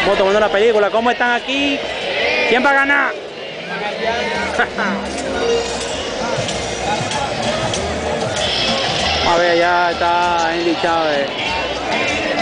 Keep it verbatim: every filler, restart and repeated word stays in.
Estamos tomando la película. ¿Cómo están aquí? ¿Quién va a ganar? A ver, ya está Andy Chávez.